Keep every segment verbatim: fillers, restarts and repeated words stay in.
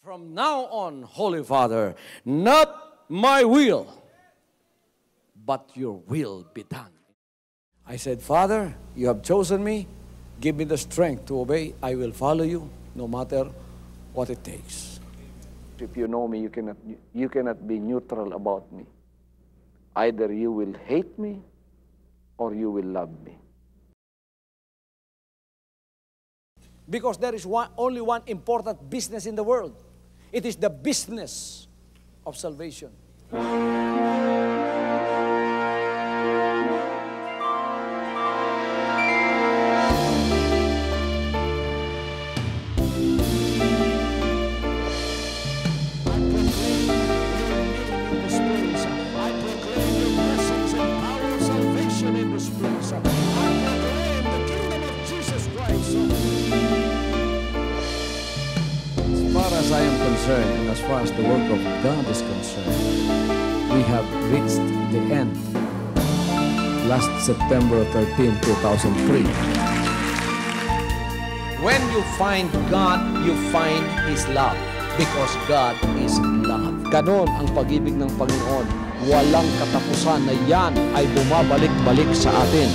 From now on, Holy Father, not my will, but your will be done. I said, Father, you have chosen me. Give me the strength to obey. I will follow you no matter what it takes. If you know me, you cannot, you cannot be neutral about me. Either you will hate me or you will love me. Because there is one, only one important business in the world. It is the business of salvation. As I am concerned, and as far as the work of God is concerned, we have reached the end last September thirteenth, two thousand three. When you find God, you find His love, because God is love. Ganon ang pag-ibig ng Panginoon. Walang katapusan na yan ay bumabalik-balik sa atin.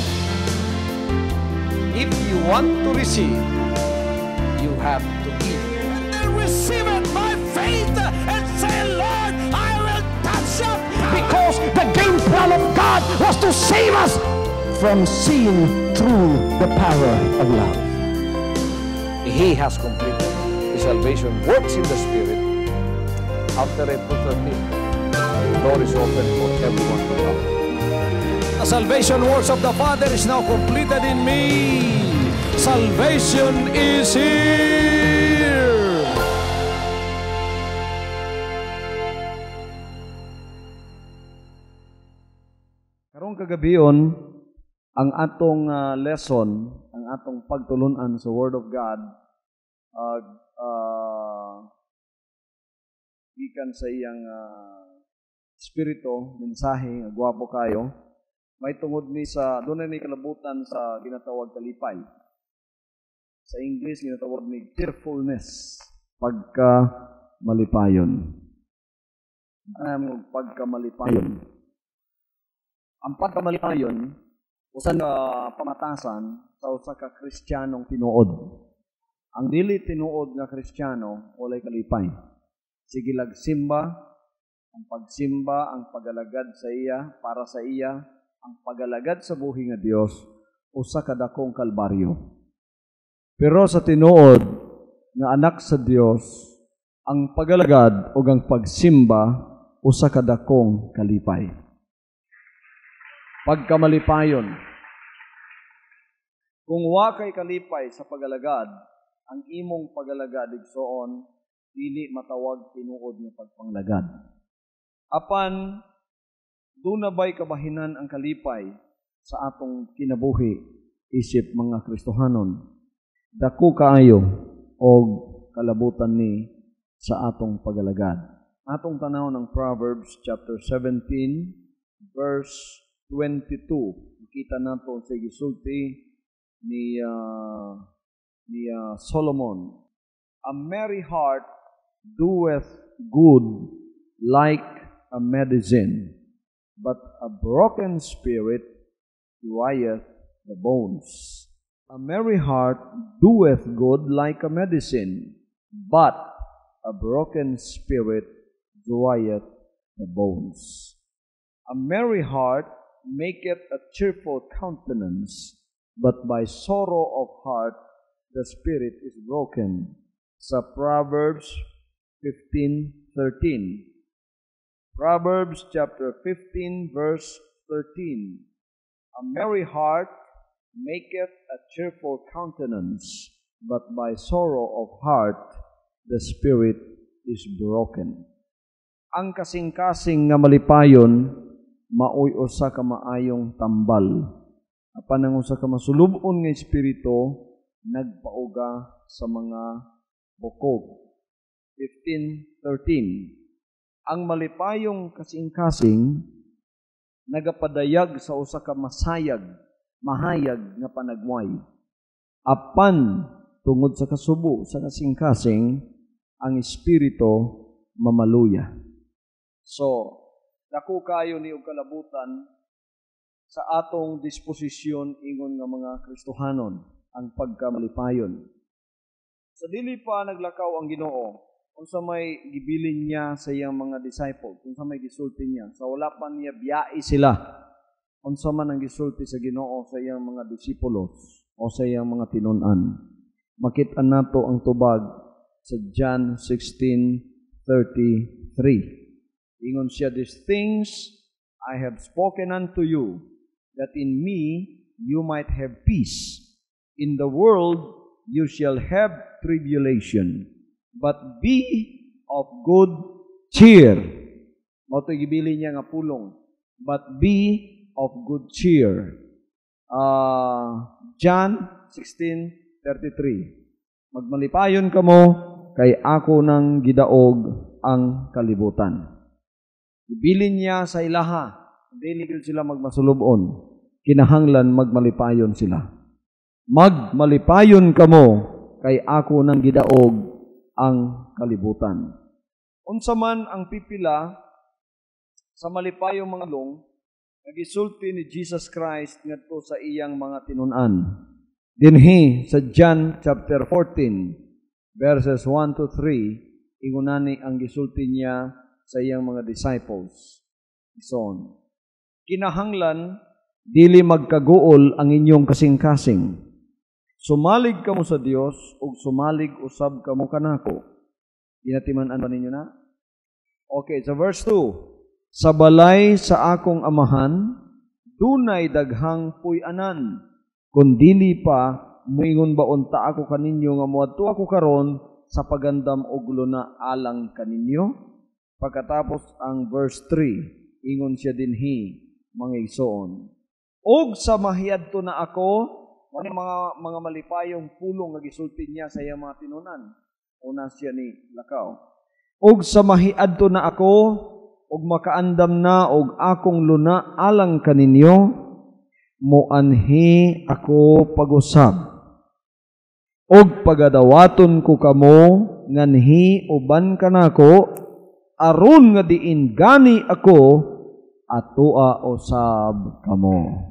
If you want to receive, you have to give. Receive it by faith and say, Lord, I will touch up. Because the game plan of God was to save us from seeing through the power of love. He has completed His salvation works in the Spirit. After April thirteenth, the door is open for everyone to come. The salvation works of the Father is now completed in me. Salvation is here. Karong kagabion, ang atong uh, lesson, ang atong pagtulunan sa Word of God, uh, uh, gikan sa iyang uh, spirito, mensahe, gwapo kayo, may tungod ni sa, doon na ni kalabutan sa ginatawag kalipay. Sa English, ginatawag ni cheerfulness, pagka malipayon. Ano pagka malipayon? Ang pagkamalipayon, usan na pamatasan sa usa ka Kristiyanong tinuod. Ang dili tinuod nga Kristiyano, walay kalipay. Sige lagsimba, ang pagsimba, ang pagalagad sa iya, para sa iya, ang pagalagad sa buhi nga Dios, usa ka dakong kalbaryo. Pero sa tinuod nga anak sa Dios, ang pagalagad o ang pagsimba, usa ka dakong kalipay. Pagkamalipayon. Kung wa kay kalipay sa pagalagad, ang imong pagalagad igsoon dili matawag tinuod nga pagpanglagad. Apan duna bay kabahinan ang kalipay sa atong kinabuhi isip mga Kristohanon. Dako kaayo og kalabutan ni sa atong pagalagad. Atong tanaw ng Proverbs chapter seventeen verse twenty-two. Kita nato sa gisulti ni uh, ni uh, Solomon. A merry heart doeth good like a medicine, but a broken spirit drieth the bones. A merry heart doeth good like a medicine, but a broken spirit drieth the bones. A merry heart maketh a cheerful countenance, but by sorrow of heart the spirit is broken. Sa Proverbs fifteen thirteen. Proverbs chapter fifteen verse thirteen. A merry heart maketh a cheerful countenance, but by sorrow of heart the spirit is broken. Ang kasing-kasing nga malipayon maoy usa ka maayong tambal. Apan ang usa ka masulubon nga espiritu nagpauga sa mga bukog. fifteen thirteen. Ang malipayong kasing-kasing nagapadayag sa usa ka masayag, mahayag nga panagway. Apan tungod sa kasubo sa kasing-kasing, ang espiritu mamaluya. So, dako kayo ni og kalabutan sa atong disposisyon ingon nga mga Kristohanon ang pagkamalipayon. Sa dili pa naglakaw ang Ginoo, unsa may gibilin niya sa iyang mga disciples, unsa may gisulti niya, sa wala pa niya biyai sila, unsa man ang gisulti sa Ginoo sa iyang mga disipulos o sa iyang mga tinun-an. Makit-an nato ang tubag sa John sixteen thirty-three. Ingon siya, "These things I have spoken unto you, that in me you might have peace. In the world you shall have tribulation, but be of good cheer." Mao to'y gibili niya nga pulong. But be of good cheer. Uh, John sixteen thirty-three. Magmalipayon kamo, kay ako nang gidaog ang kalibutan. Ibilin niya sa ilaha, dili gyud sila magmasulubon. Kinahanglan magmalipayon sila. Magmalipayon kamo, kay ako nang gidaog ang kalibutan. Unsa man ang pipila sa malipayong mga long, nagisulti ni Jesus Christ ngadto sa iyang mga tinun-an. Dinhi sa John chapter fourteen, verses one to three, ingunani ang gisulti niya sa iyang mga disciples. Ison, kinahanglan dili magkaguol ang inyong kasing-kasing. Sumalig kamo sa Dios ug sumalig usab kamo kanako. Ginatiman-an ba ninyo na? Okay, sa verse two. Sa balay sa akong amahan, dunay daghang puy-anan. Kung dili pa, muingon ba unta ako kaninyo nga muadto ako karon sa pagandam og luna alang kaninyo? Pagkatapos ang verse three, ingon siya dinhi, mga igsoon. Og sa mahiadto na ako, ano mga mga malipayong pulong nga gisulti niya sa iyang mga tinunan. Una siya ni lakaw. Og sa mahiadto na ako, og makaandam na og akong luna alang kaninyo, muanhi ako pag-usab. Og pagadawaton ko kamo, nganhi uban kanako, aron nga diin gani ako, atua usab kamo.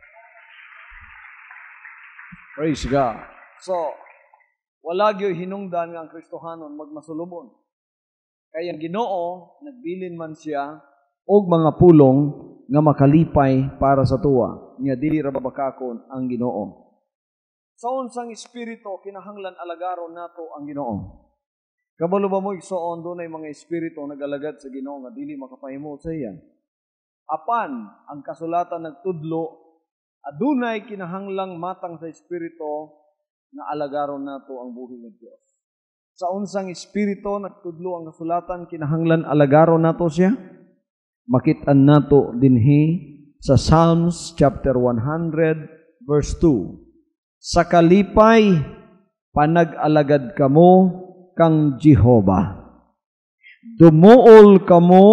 Praise God. So, wala gyud hinungdan nga ang Kristohanon magmasulubon. Kaya ang Ginoo nagbilin man siya og mga pulong nga makalipay para sa tuwa, nga dili ra babakakon ang Ginoo. Sa unsang espiritu kinahanglan alagaron nato ang Ginoo. Kabalo ba mo igsoon dunay mga espiritu nagalagad sa Ginoo nga dili makapahimo sa iya. Apan ang kasulatan nagtudlo adunay kinahanglang matang sa espiritu nga alagaron nato ang buhi ng Dios. Sa unsang espiritu nagtudlo ang kasulatan kinahanglan alagaron nato siya. Makit-an nato dinhi sa Psalms chapter one hundred verse two. Sa kalipay panag-alagad kamo kang Jehova. Dumuol kamo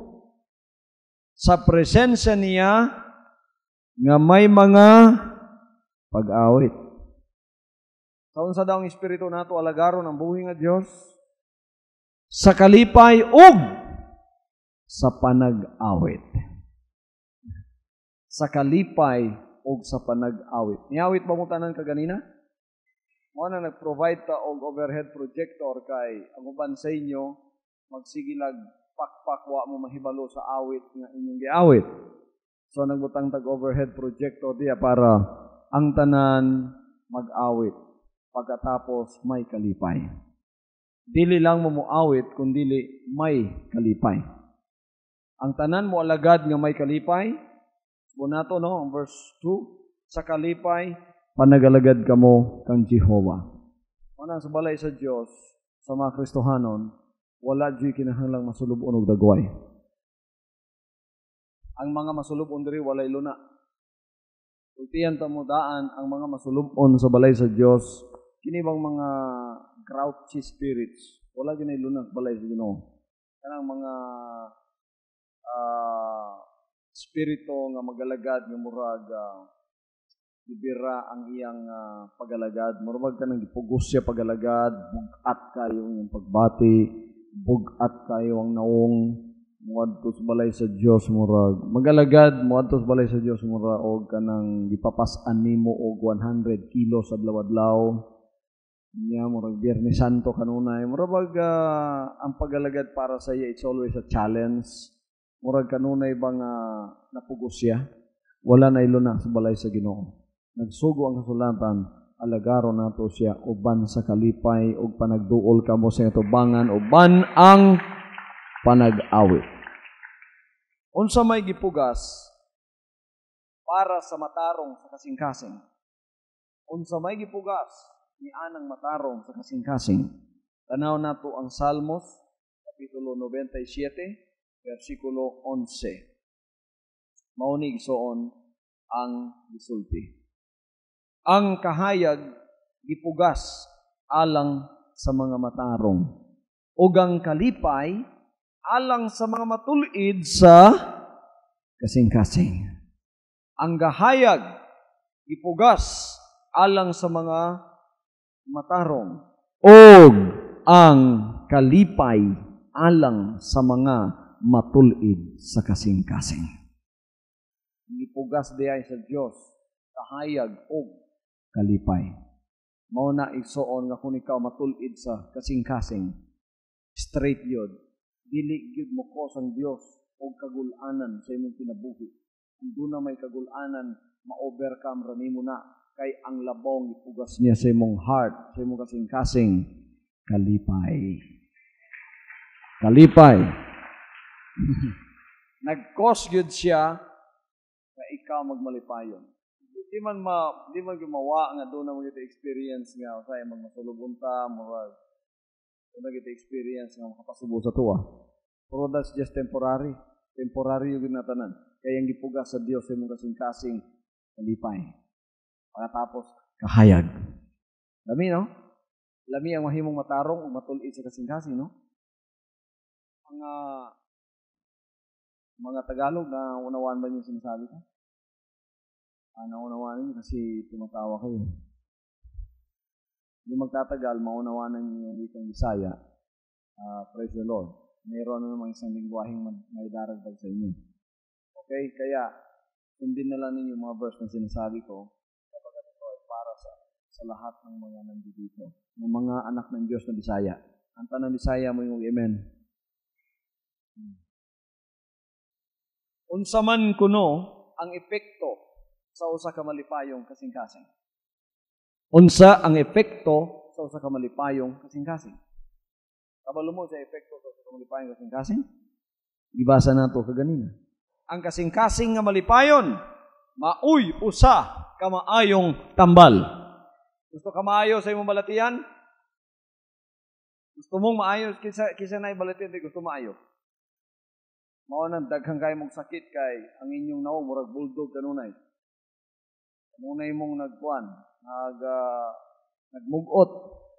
sa presensya niya nga may mga pag-awit. Sa unsa daw ang espiritu nato alagaron ang buhi nga Dios? Sa kalipay ug sa panag-awit. Sa kalipay ug sa panag-awit. Niawit ba mo tanan kaganina? Mo na nag-provide ta og overhead projector kay ang uban sa inyo magsigilag pakpak wa mo mahibalo sa awit nga inyong giawit. So nagbutang tag overhead projector diya para ang tanan mag-awit pagkatapos may kalipay. Dili lang mo moawit kundi may kalipay. Ang tanan mo alagad nga may kalipay. Bunato no, ang verse two, sa kalipay panagalagad kamo kang Jehova. Ana sa balay sa Dios, sa mga Kristohanon, wala di kinahanglang masulubon og dagway. Ang mga masulubon diri walay luna. Ultiyan ta mo daan ang mga masulubon sa balay sa Dios, kini bang mga grouchy spirits, wala ginay luna balay sa Ginoo. Kanang mga uh, spirito nga magalagad nga murag uh, ibira ang iyang uh, pagalagad. Murag ka nang gipugos siya pagalagad, bugat kayo yung pagbati, bugat kayo ang naong, muadto sa balay sa Dios murag. Magalagad, muadto sa balay sa Dios murag, og kanang gipapas-an nimo og one hundred kilos adlaw-adlaw. Niya murag Biyernes Santo kanunay. Murag uh, ang pagalagad para sa iya, it's always a challenge. Murag kanunay bang uh, napugos siya? Wala na iluna sa balay sa Ginoo. Nagsugo ang kasulatan, alagaro nato siya uban sa kalipay ug panagduol kamo sa tubangan uban ang panag-awit. Unsa may gipugas para sa matarong sa kasing-kasing? Unsa may gipugas ni anang matarong sa kasing-kasing? Tanaw nato ang Salmos kapitulo ninety-seven versikulo eleven. Maunig soon ang gisulti. Ang kahayag gipugas alang sa mga matarong, ug ang kalipay alang sa mga matulid sa kasing-kasing. Ang kahayag gipugas alang sa mga matarong, ug ang kalipay alang sa mga matulid sa kasing-kasing. Gipugas diay sa Dios kahayag ug kalipay. Mao na igsuon nga kung ikaw matulid sa kasing-kasing, straight yun. Dili gyud mo ko sang Dios og kagul-anan sa imong kinabuhi. Kung doon na may kagul-anan, ma-overcome ra nimo na kay ang labong ipugas niya sa imong heart, sa imong kasing-kasing, kalipay. Kalipay. Nag-cause gyud siya na ikaw magmalipayon. Di man ma, di man gumawa nga doon na magita experience nga usay magmasulubunta, murag. Doon na kita experience nga makapasubo sa tuwa. Pero that's just temporary. Temporary yung ginatanan. Kaya yung gipugas sa Dios sa imong kasing-kasing kalipay. Pagkatapos, kahayag. Lami, no? Lami ang mahimong matarong o matulid sa kasing-kasing, no? Mga mga Tagalog na unawaan ba niyo sinasabi ko? Ah, naunawaan niyo kasi tumatawa kayo. Hindi magtatagal, maunawanan niyo yung wikang Bisaya. Uh, praise the Lord. Mayroon na namang isang lingwaheng may daragdag sa inyo. Okay? Kaya, sundin na lang ninyo yung mga verse na sinasabi ko kapag ito ay para sa, sa lahat ng mga nandito. Ng mga anak ng Diyos na Bisaya. Ang tanang Bisaya mo yung amen. Hmm. Unsa man kuno ang epekto sa usa ka malipayong kasing-kasing. Unsa ang epekto sa usa ka malipayong kasing-kasing? Kabalo mo sa epekto sa usa ka malipayong kasing-kasing? Ibasa nato kaganina. Ang kasing-kasing nga malipayon, maoy usa ka maayong tambal. Gusto ka maayo sa imong balatian? Gusto mong maayo kisa kisa nay balatian, di gusto maayo. Mao nang daghang kay mong sakit kay ang inyong naong murag bulldog kanunay. Munay mong nagkuan, nag, uh, nagmugot.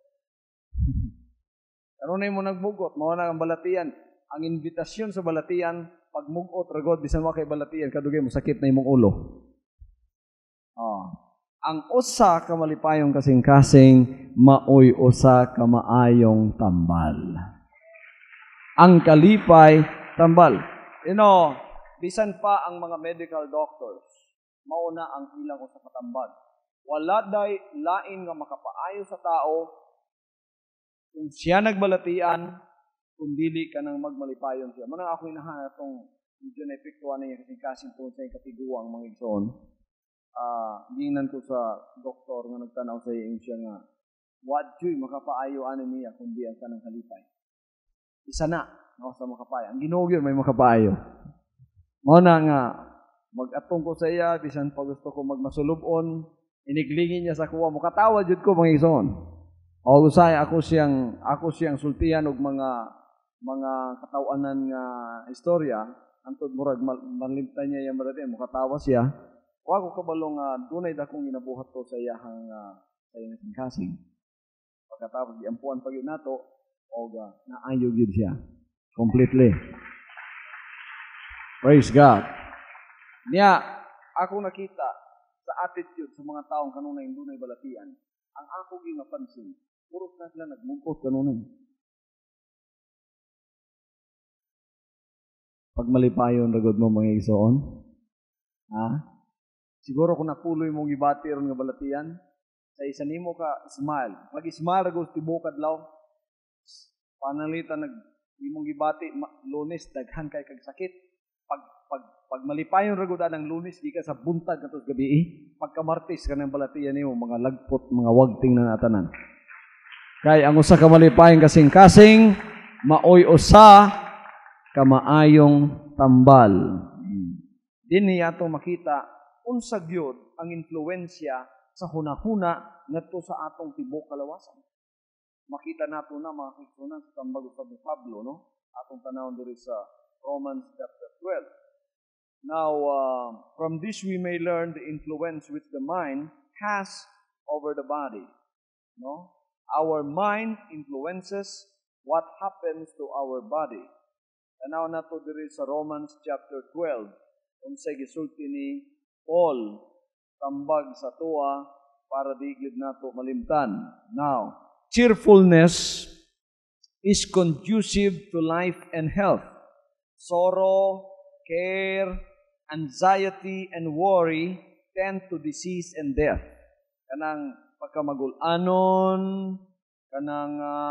Kanunay mo nagmugot, mao na ang balatian. Ang invitasyon sa balatian, pagmugot, ragod, bisan wa kay balatian, kadugay mo sakit na imong ulo. Oh. Ang usa ka malipayong kasing-kasing, maoy usa ka maayong tambal. Ang kalipay, tambal. You know, bisan pa ang mga medical doctors, mauna ang ilang usa ka tambal. Wala day lain nga makapaayo sa tao kung siya nagbalatian, kung dili ka nang magmalipayon siya. Manang ako inahan atong medyo na-epektuan niya kasi kasing tungkol sa katiguang mga igsoon. Ah, uh, ginan ko sa doktor nga nagtanaw sa iya siya nga what joy makapaayo ani niya kundi ang kanang kalipay. Isa na no sa makapaayo. Ang Ginoo gyud may makapaayo. Mao na nga mag-atong ko sa iya, bisan pa gusto ko magmasulubon, iniglingin niya sa kuwa, mukatawa jud ko mga igsoon. O usay ako siyang ako siyang sultihan og mga mga katawanan nga istorya, antod murag malimtan niya yang barate, mukatawa siya. Wa ko kabalo nga dunay dakong ginabuhat to sa iyang uh, sa iyang kasing. Pagkatapos giampuan pag yun nato, og uh, naayo gyud siya completely. Praise God. Niya, ako nakita sa attitude sa mga taong kanunay hindi na balatian, ang ako gi napansin, puro na sila nagmungkot kanunay. Pag malipayon ragod mo mga igsoon, ha? Siguro kung napuloy mong gibati ron nga balatian, sa isa nimo ka smile. Pag smile ragod tibok adlaw, panalita nag imong gibati Lunes daghan kay kag sakit. Pag pag pag malipayon ragod ang Lunes di ka sa buntag katos gabi, pagka Martes ka nang balatian nimo mga lagpot, mga wagting na atanan. Kay ang usa ka malipayon kasing-kasing maoy usa ka maayong tambal. Dinhi ato makita unsa gyud ang influensya sa hunahuna ngadto sa atong tibok kalawasan. Makita nato na mga Kristiyanan sa tambag sa Pablo, no? Atong tanawon diri sa Romans chapter twelve. Now, uh, from this we may learn the influence which the mind has over the body. No? Our mind influences what happens to our body. Tanaw nato diri sa Romans chapter twelve, unsay gisulti ni Paul tambag sa tuwa para di gyud nato malimtan. Now, cheerfulness is conducive to life and health. Sorrow, care, anxiety, and worry tend to disease and death. Kanang pagkamagul-anon, kanang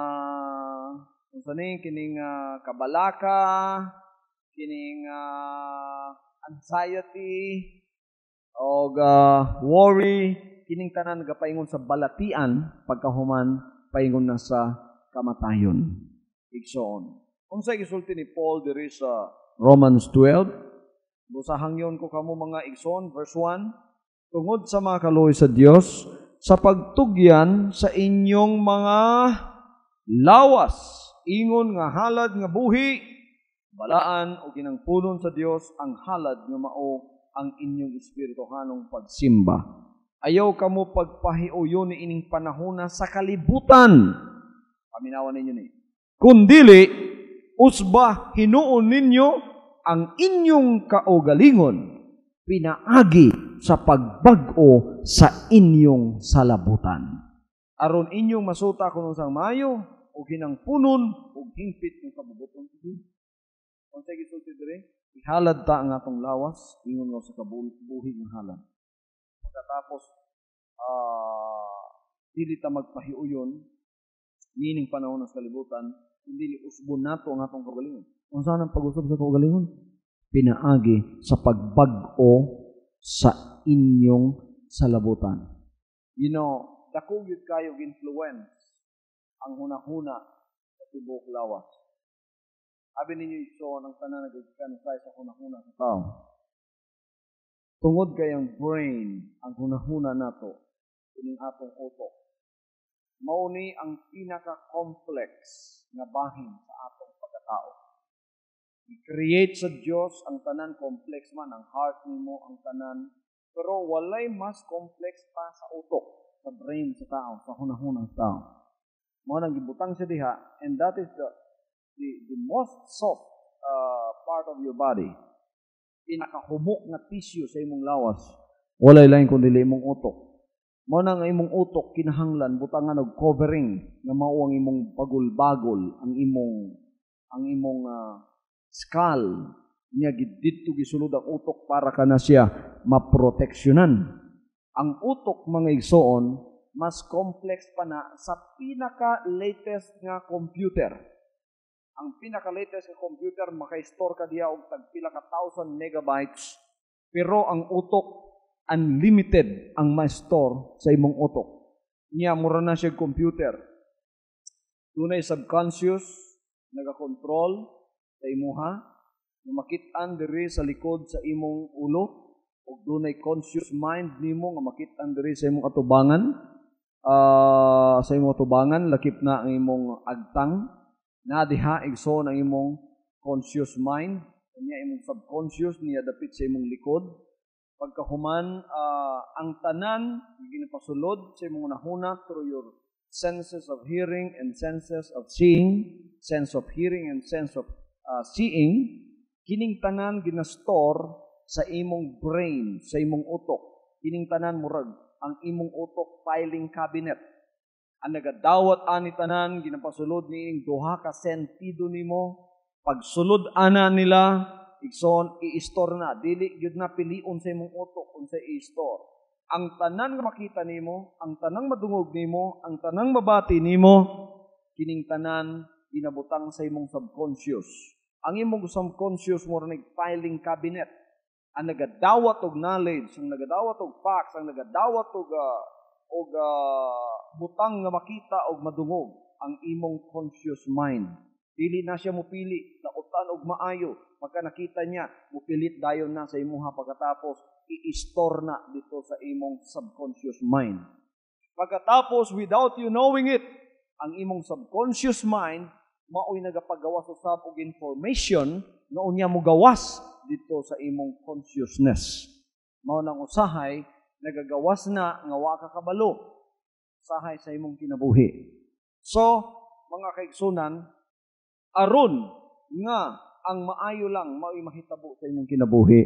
uh, kung kining uh, kabalaka, kining uh, anxiety, o uh, worry, kining tanan nagapaingon sa balatian, pagkahuman, paingon na sa kamatayon. Igsoon. Kung sa gisulti ni Paul diri sa Romans twelve, busahang yon ko kamo mga igsoon, verse one, tungod sa mga kaluoy sa Dios, sa pagtugyan sa inyong mga lawas, ingon nga halad nga buhi, balaan o ginangpunon sa Dios ang halad nga mao ang inyong espirituhanong pagsimba. Ayaw kamo pagpahiuyon ni ining panahona sa kalibutan. Paminawan ninyo ni. Kundili, usba hinuon ninyo ang inyong kaugalingon, pinaagi sa pagbag-o sa inyong salabutan. Aron inyong masuta kung sang mayo, o ginangpunon, o hingpit ng kabubuton. Kung sa gisulti dire, ihalad ta ang atong lawas, ingon nga sa kabuhi ng halad. Pagkatapos, uh, dili ta magpahiuyon, nining panahon ng kalibutan, hindi usbon nato ang atong kaugalingon. Kung saan ang pag-usab sa kaugalingon? Pinaagi sa pagbag-o sa inyong salabutan. You know, dako gyud kayo influence ang hunahuna sa tibok lawas. Abi ninyo iso ang tanan nagkansay sa hunahuna sa tao. Tungod kayang brain ang hunahuna nato ining atong utok. Mao ni ang pinaka-complex nga bahin sa atong pagkatao. I-create sa Dios ang tanan complex man, ang heart nimo ang tanan, pero walay mas complex pa sa utok, sa brain sa tao, sa hunahuna sa tao. Mao nang gibutang sa diha, and that is the The, the most soft uh, part of your body, pinakahumok nga tissue sa imong lawas, walay lain kundi imong utok. Mao na nga imong utok kinahanglan butangan og covering nga mao ang imong bagol-bagol, ang imong ang imong uh, skull niya didto gisulod ang utok para kana siya maproteksyonan. Ang utok mga igsoon mas complex pa na sa pinaka-latest nga computer. Ang pinaka-latest na computer, maka-store ka diya og tagpila ka thousand megabytes, pero ang utok, unlimited ang ma-store sa imong utok. Niya, mura na siya computer. Tunay subconscious, nagakontrol sa imuha, makitaan diri sa likod sa imong ulo, o dunay conscious mind nimo nga makitaan diri sa imong atubangan, uh, sa imong atubangan, lakip na ang imong agtang, na diha igsoon ang imong conscious mind, niya imong subconscious niya dapit sa imong likod. Pagkahuman uh, ang tanan ginapasulod sa imong nahuna through your senses of hearing and senses of seeing, sense of hearing and sense of uh, seeing, kining tanan ginastore sa imong brain, sa imong utok. kining tanan murag ang imong utok filing cabinet. Ang nagadawat ani tanan ginapasulod niing duha ka sentido nimo. Pagsulod ana nila, igsoon i-store na, dili gyud na pilion sa imong utok unsa i-store. Ang tanan nga makita nimo, ang tanang madungog nimo, ang tanang mabati nimo, kining tanan ginabutang sa imong subconscious. Ang imong subconscious mo ning filing cabinet. Ang nagadawat og knowledge, ang nagadawat og facts, ang nagadawat og uh, og uh, butang nga makita og madungog ang imong conscious mind. Dili na siya mupili, nautan og maayo. Pagka nakita niya, mupilit dayon na sa imuha pagkatapos i-store na dito sa imong subconscious mind. Pagkatapos, without you knowing it, ang imong subconscious mind mao'y nagapagawas usab og information nga unya mo gawas dito sa imong consciousness. Mao nang usahay nagagawas na nga wa ka kabalo usahay sa imong kinabuhi. So, mga kaigsunan, aron nga ang maayo lang mao'y mahitabo sa imong kinabuhi.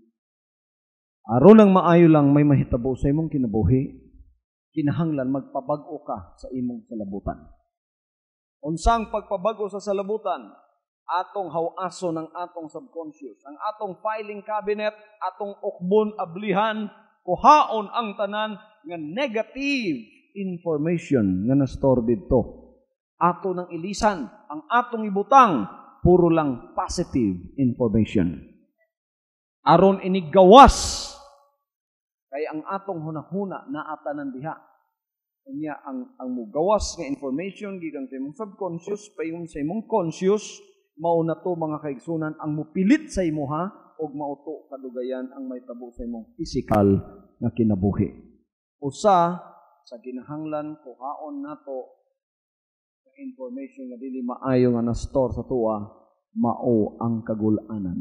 Aron ang maayo lang may mahitabo sa imong kinabuhi, kinahanglan magpabag-o ka sa imong salabutan. Unsang pagpabago sa salabutan? Atong hawaso ng atong subconscious. Ang atong filing cabinet, atong ukbon ablihan, kuhaon ang tanan nga negative information nga na-store dito. Ato nang ilisan, ang atong ibutang, puro lang positive information. Aron inigawas, kay ang atong hunahuna na atanan diha. Kanya ang ang mugawas nga information gikan sa imong subconscious payon sa imong conscious, mao na to mga kaigsunan ang mupilit sa imuha og mauto kadugayan ang may tabo sa imong physical nga kinabuhi. Usa sa kinahanglan kuhaon nato information nga dili maayo nga na-store sa tuwa, mao ang kagul-anan.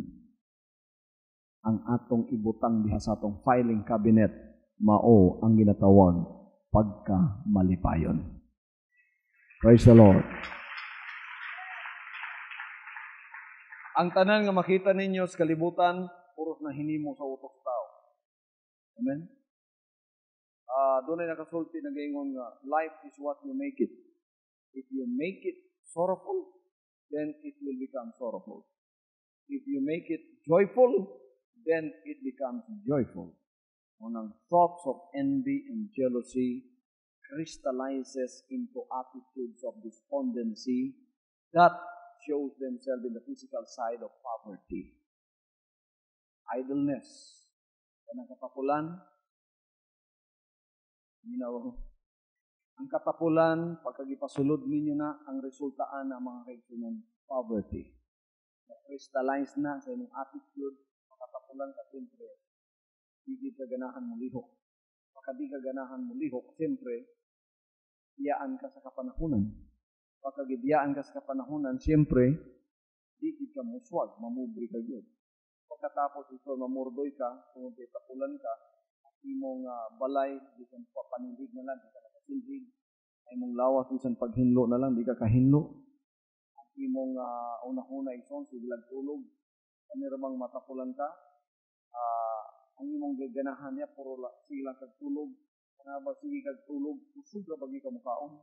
Ang atong ibutang diha sa atong filing cabinet, mao ang ginatawag pagkamalipayon. Praise the Lord. Ang tanan nga makita ninyo sa kalibutan, puros na hinimo sa utok tao. Amen? Uh, doon ay nakasulti na gayon nga, life is what you make it. If you make it sorrowful, then it will become sorrowful. If you make it joyful, then it becomes joyful. Unang thoughts of envy and jealousy crystallizes into attitudes of despondency that shows themselves in the physical side of poverty. Idleness. Kanang katapulan, you know, ang katapulan, pagkagipasulod ninyo na, ang resultaan ng mga kaigsunan, poverty. Na-crystallize na sa inyong attitude, makatapulan ka siyempre, hindi ka ganahan mo lihok. Pagka di ka ganahan mo lihok, siyempre, iyaan ka sa kapanahunan. Pagka gibiyaan ka sa kapanahunan, siyempre, di ka muswag, mamubri ka yun. Pagkatapos ito, mamurdoy ka, kung tapulan ka, imong uh, balay, di ka papanilig na lang, di ka nakasindig, ay mong lawas, di ka paghinlo na lang, di ka kahinlo. At imong uh, unahuna ison, sigilag tulog, ano ramang matapulan ka, uh, ang imong gaganahan niya, puro sigilang kagtulog, na ba sige kagtulog, usog na bagi ka mukaon.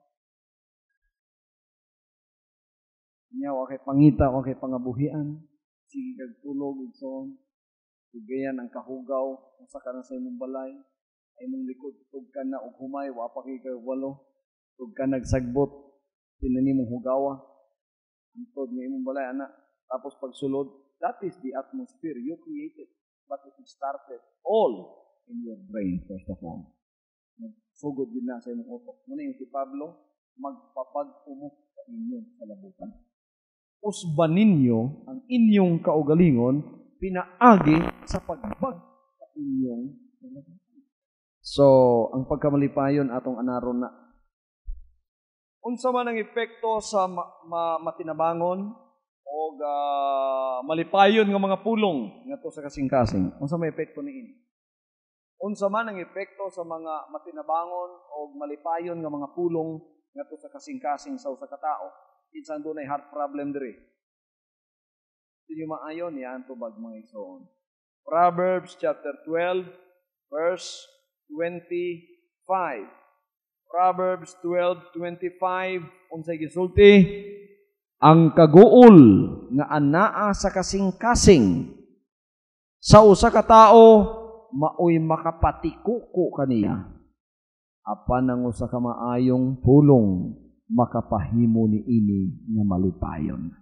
Niya, wakay pangita, wakay pangabuhian, sige kagtulog, ison, Tugayan ang kahugaw, kung sa ka na sa imong balay, ay mong likod, tug ka na og humay, wapaki ka walo, tug ka nagsagbot, tinani mong hugawa, antod ng imong balay, anak. Tapos pagsulod, that is the atmosphere you created, but it started all in your brain, first of all. Sugod din na sa imong utok. Muna yung si Pablo, magpapag-umok sa inyong kalabutan. Usba ninyo ang inyong kaugalingon, pinaagi sa pagbag sa inyong kalabutan. So, ang pagkamalipayon atong anaron na. Unsa man ang epekto sa ma- ma- matinabangon o uh, malipayon nga mga pulong ngadto sa kasing-kasing. Unsa may epekto niini? Unsa man ang epekto sa mga matinabangon o malipayon nga mga pulong ngadto sa kasing-kasing sa usa ka tawo? Kinsan dunay heart problem diri. Dinyo maayon yan tubag mga igsoon. Proverbs chapter twelve verse twenty-five. Proverbs twelve twenty-five, unsay gisulti, ang kaguol nga anaa sa kasing-kasing sa usa ka tawo maoy makapatikuko kaniya. Apan ang usa ka maayong pulong makapahimo ni ini nga malipayon.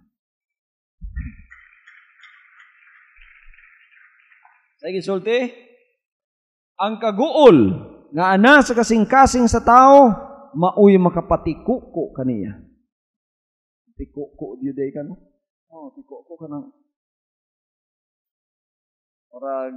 Sige sulti, ang kaguol nga ana sa kasing-kasing sa tao maoy makapatikuko kaniya. Tikuko diuday ka no? Oh, tikuko ka nang orag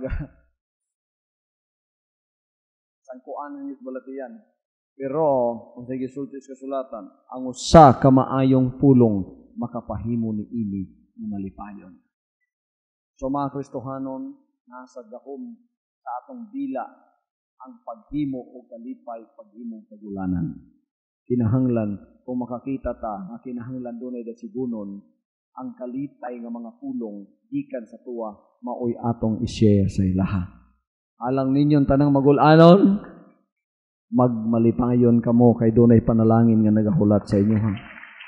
sangkuan ng balatian. Pero kung sige sulti sa kasulatan, ang usa ka maayong pulong makapahimo ni ini nga malipayon. So mga Kristohanon, nasa gahom sa atong dila ang paghimo o kalipay, paghimo kagulanan. Kinahanglan, kung makakita ta, nga kinahanglan doon ay dasigunon, ang kalipay nga mga pulong, gikan sa tuwa, maoy atong i-share sa ilaha. Alang ninyong tanang magulanon, magmalipayon kamo kay doon ay panalangin nga nagahulat sa inyo. Ha?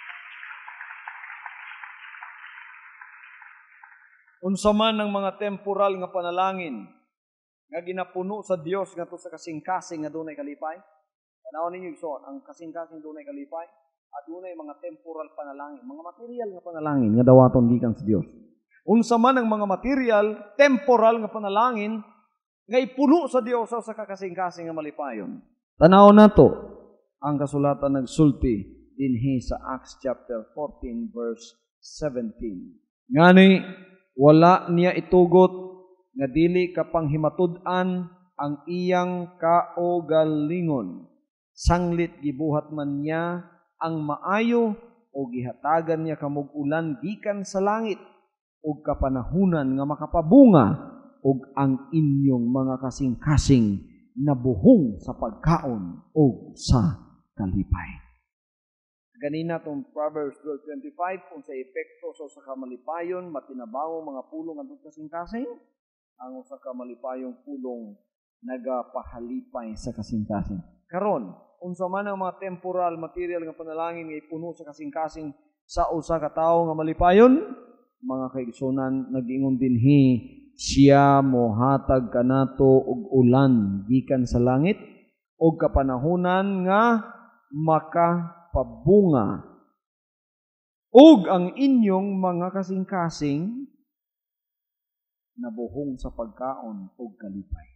Unsa man ang mga temporal nga panalangin nga ginapuno sa Dios ngadto sa kasing-kasing nga dunay kalipay. Tanaw ninyo igsoon, ang kasing-kasing dunay kalipay at dunay mga temporal panalangin, mga material nga panalangin nga dawaton gikan sa Dios. Unsa man ang mga material, temporal nga panalangin nga ipuno sa Dios sa kasing-kasing nga malipayon. Tanaw nato ang kasulatan nagsulti dinhi sa Acts chapter fourteen verse seventeen. Ngani wala niya itugot nga dili kapanghimatud-an ang iyang kaugalingon. Sanglit gibuhat man niya ang maayo o gihatagan niya kamug ulan gikan sa langit ug kapanahunan nga makapabunga ug ang inyong mga kasing-kasing nabuhong sa pagkaon o sa kalipay. Ganina itong Proverbs twelve twenty-five, kung sa epekto sa usa ka malipayon, matinabaho mga pulong ang kasing-kasing, ang usa ka malipayong pulong nagapahalipay sa kasing-kasing. Karon, unsa man ang mga temporal material nga panalangin nga ipuno sa kasing-kasing sa usa ka tawo nga malipayon, mga kaigsunan, nag-ingon dinhi, siya mohatag kanato og ulan gikan sa langit og kapanahunan nga maka pabunga ug ang inyong mga kasing-kasing nabuhong sa pagkaon ug kalipay.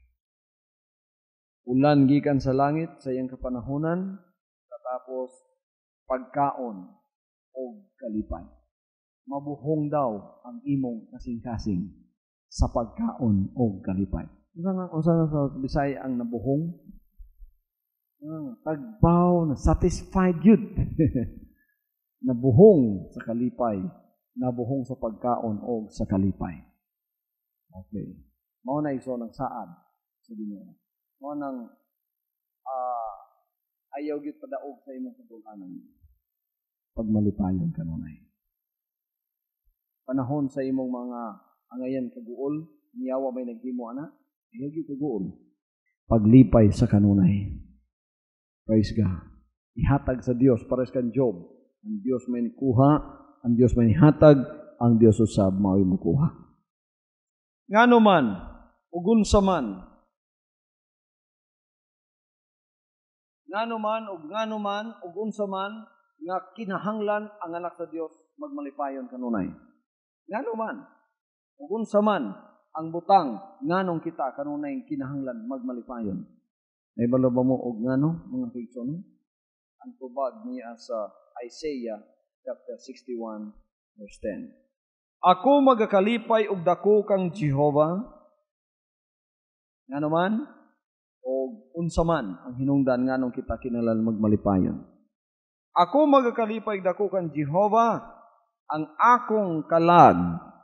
Ulan gikan sa langit sa iyang kapanahunan, tapos pagkaon ug kalipay. Mabuhong daw ang imong kasing-kasing sa pagkaon ug kalipay. Unsa nga unsa sa Bisaya ang nabuhong? Ah, tagbaw na satisfied yun. Nabuhong sa kalipay, nabuhong sa pagkaon o sa kalipay. Okay. Mao na iso ng saad sa Ginoo. Mao nang uh, ayaw gyud padaog sa imong kabul-anan. Pagmalipayon kanunay. Panahon sa imong mga angayan kaguol, niyawa may naghimo ana, ayaw gyud kaguol. Paglipay sa kanunay. Praise God. Ihatag sa Dios para sa Job. Ang Dios may kuha, ang Dios may hatag, ang Dios usab mao'y mukuha. Ngano man, ug unsa man, ngano man ug ngano man ug unsa man nga kinahanglan ang anak sa Dios magmalipayon kanunay. Ngano man ug unsa man ang butang nganong kita kanunay kinahanglan magmalipayon. May balo ba mo og ngano mga kaigsoon? Ang tubag niya sa Isaiah chapter sixty-one verse ten. Ako magakalipay og dako kang Jehova. Ngano man og unsa man ang hinungdan nganong kita kinahanglan magmalipayon. Ako magakalipay og dako kang Jehova, ang akong kalag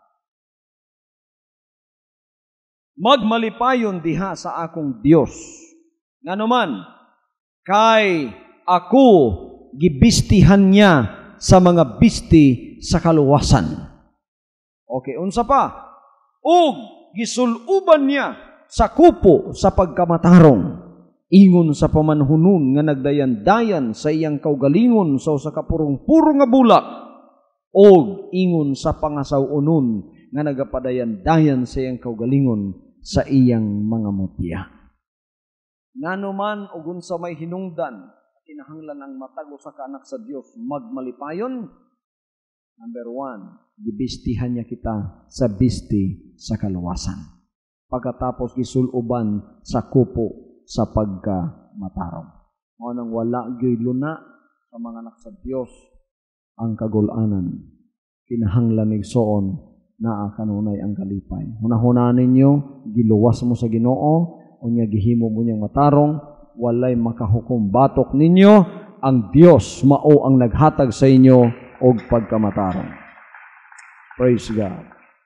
magmalipayon diha sa akong Dios. Ngano man, kay ako gibistihan niya sa mga bisti sa kaluwasan. Okay, unsa pa? Og gisuluban niya sa kupo sa pagkamatarong. ingon sa pamanhunon nga nagdayan-dayan sa iyang kaugalingon sa usa ka purong-puro nga bulak, og ingon sa pangasaw-unon nga nagapadayan-dayan sa iyang kaugalingon sa iyang mga mutya. Ngano man ug unsa may hinungdan, kinahanglan ang matago sa kaanak sa Dios magmalipayon. Number one, gibistihan niya kita sa bisti sa kaluwasan. Pagkatapos gisuloban sa kupo sa pagkamatarong. Mao nang wala gyud luna sa mga anak sa Dios ang kagul-anan. Kinahanglan igsoon naa kanunay ang kalipay. Hunahuna ninyo, giluwas mo sa Ginoo, unya gihimo mo niyang matarong, walay makahukom batok ninyo, ang Dios mao ang naghatag sa inyo og pagkamatarong. Praise God.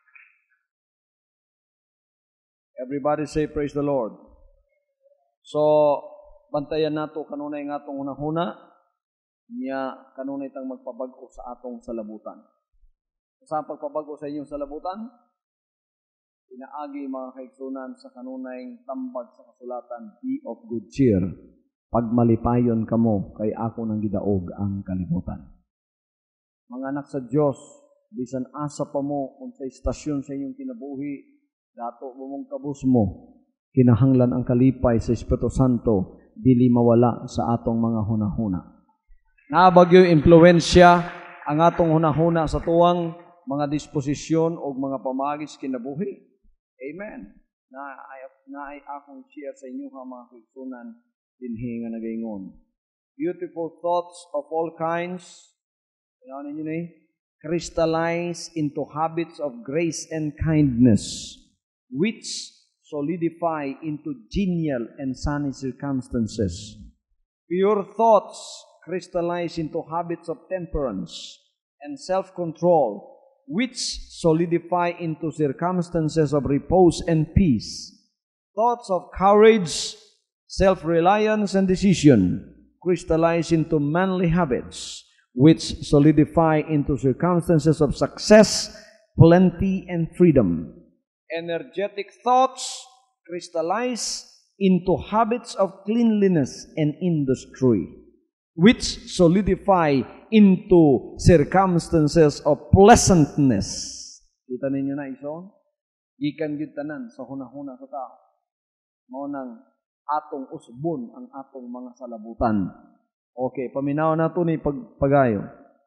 Everybody say praise the Lord. So, bantayan nato kanunay nga atong hunahuna, niya kanunay tang magpabag-o sa atong salabutan. Sa pagpabag-o sa inyong salabutan, inaagi mga kaigsunan sa kanunay tambag sa kasulatan, be of good cheer. Pagmalipayon kamo, kay ako nang gidaog ang kalibutan. Mga anak sa Diyos, bisan asa pa mo kung sa istasyon sa inyong kinabuhi, dato mo mong kabus mo, kinahanglan ang kalipay sa Espiritu Santo, dili mawala sa atong mga hunahuna. Naabagyo impluensya ang atong hunahuna sa tuwang mga disposisyon o mga pamagis kinabuhi. Amen. Na ay, na ay akong share sa inyo ha mga kaigsunan dinhi nga nagaingon. Beautiful thoughts of all kinds, you know, ninyo na crystallize into habits of grace and kindness, which solidify into genial and sunny circumstances. Pure thoughts crystallize into habits of temperance and self-control, which solidify into circumstances of repose and peace. Thoughts of courage, self-reliance, and decision crystallize into manly habits, which solidify into circumstances of success, plenty, and freedom. Energetic thoughts crystallize into habits of cleanliness and industry, which solidify into circumstances of pleasantness. Kita ninyo na iso? Gikan gyud tanan sa hunahuna sa tao. Mao nang atong usbon ang atong mga salabutan. Okay, paminaw na ito ni pagpagayo.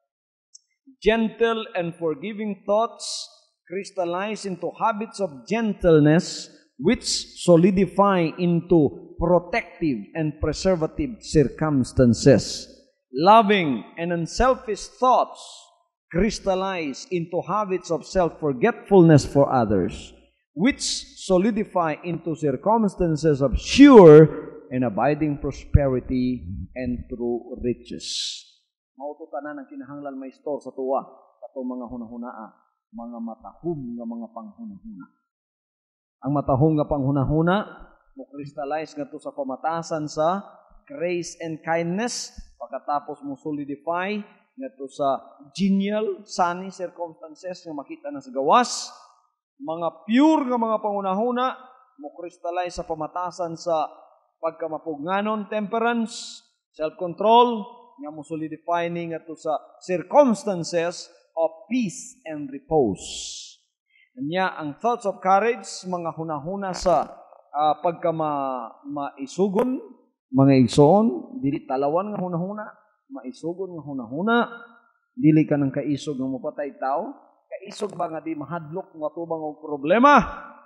Gentle and forgiving thoughts crystallize into habits of gentleness, which solidify into protective and preservative circumstances. Loving and unselfish thoughts crystallize into habits of self-forgetfulness for others, which solidify into circumstances of sure and abiding prosperity and true riches. Mauto tanan ang kinahanglan may store sa tuwa sa mga hunahunaa, mga matahom nga mga panghunahuna. Ang matahom nga panghunahuna mo crystallize ngadto sa pamatasan sa grace and kindness, pagkatapos mo solidify ngadto sa genial, sunny circumstances nga makita na sa gawas. Mga pure nga mga panghunahuna mo crystallize sa pamatasan sa pagkamapugnanon, temperance, self-control, nga mo solidify ni nga to sa circumstances of peace and repose. Nya ang thoughts of courage, mga hunahuna sa uh, pagkama-maisugon, mga igsoon, dili talawan nga hunahuna, maisugon nga hunahuna, dili ka ng kaisog nga mapatay tao, kaisog ba nga di mahadlok nga tubang og problema?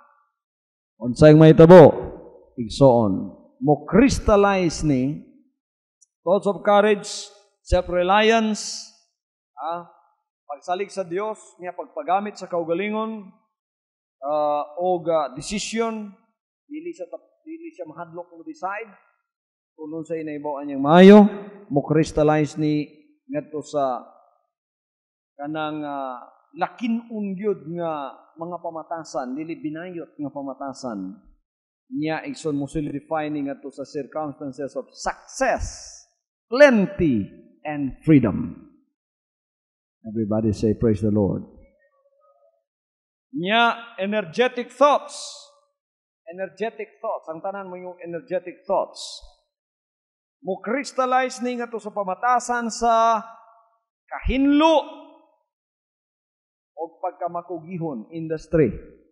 Unsay may tabo? Igsoon. Mo crystallize ni thoughts of courage, self-reliance, ah, pagsalig sa Dios, niya pagpagamit sa kaugalingon, uh, o uh, decision, dili siya dili siya mahadlok mo decide, tulong sa inaibaw anyang maayo, mo crystallize ni ngadto sa kanang uh, lakin-un gyud nga mga pamatasan, dili binayot nga pamatasan. Niya igsoon mo solidify ni ngadto sa circumstances of success, plenty, and freedom. Everybody say praise the Lord. Niya energetic thoughts. Energetic thoughts. Ang tanan mo yung energetic thoughts. mo crystallize ni nga to sa pamatasan sa kahinlo o pagkamakugihon industry.